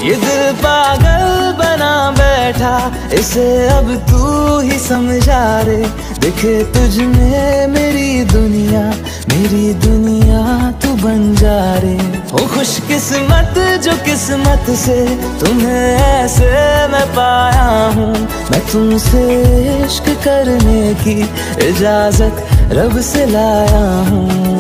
ये दिल पागल बना बैठा, इसे अब तू ही समझा रे। दिखे तुझ में मेरी दुनिया तू बन जा रे। हो खुशकिस्मत जो किस्मत से तुम्हें ऐसे मैं पाया हूँ। मैं तुमसे इश्क करने की इजाजत रब से लाया हूँ।